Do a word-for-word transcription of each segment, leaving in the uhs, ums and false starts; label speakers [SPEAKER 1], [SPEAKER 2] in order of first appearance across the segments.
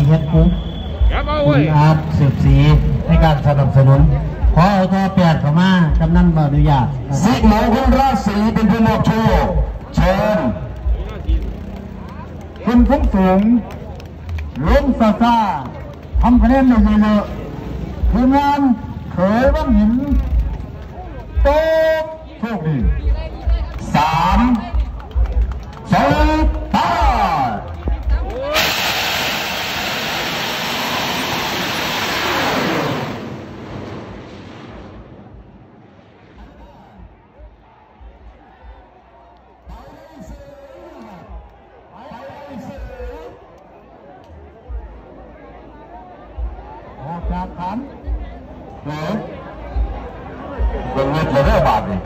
[SPEAKER 1] เฮ็ดปุ๊บคุณอาร์ตสืบสีในการสนับสนุนขอเอาตัวแปดเข้ามากำนันบอนุญาต
[SPEAKER 2] สิบหมอคุณราศีเป็นผู้มอบโชว์เชิญ
[SPEAKER 1] คุณฟุ้งสูงล้มซาซาทำคะแนนได้เยอะๆทีมงานเขยบ้านหินโต๊ะโชคดี
[SPEAKER 2] สามสองห้า
[SPEAKER 1] จากฐาน
[SPEAKER 2] เหรอเป็นเงินจะได้บาทเลย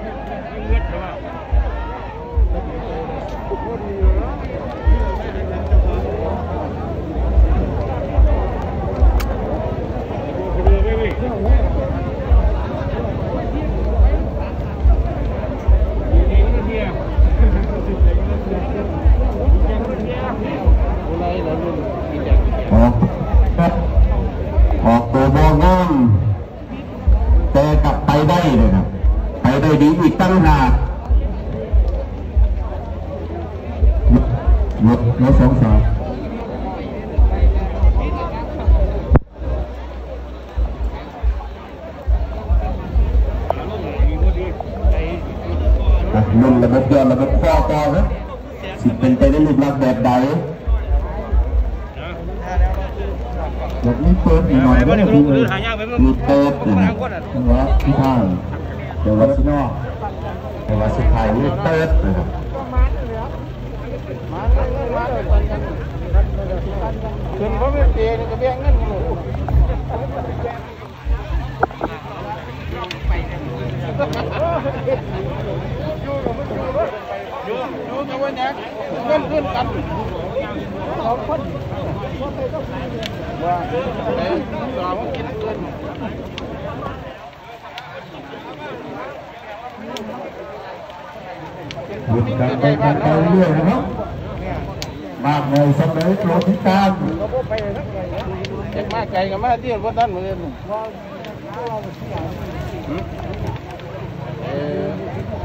[SPEAKER 2] ออกตัวบอลงามแต่กลับไปได้เลยครับไปได้ดีอีกตั้งหากลดลดสองสามลุ่นระบบย้อนระบบข้อต่อครับสิเป็นไปได้รูปลักษณ์แบบใดแบบนี้เปิดอีกหน่อยก็ได้คือมีเปิดนะว่าที่ทางเดี๋ยววัดซิโน่เดี๋ยววัดสุดท้ายนี่เปิดนะครับ
[SPEAKER 1] ขึ้นเพราะไม่เปลี่ยนก็แบ่งเงินอยู่อยู่อยู่กับวันนี้เงินขึ้นกันสองคนว่าสองกินเกิน
[SPEAKER 2] หยุดการไปการไปเรื่อยนะครับมากเลยสมัยโปรติการ
[SPEAKER 1] อยากมาไกลกับมาที่วัดด้านเหมือนกัน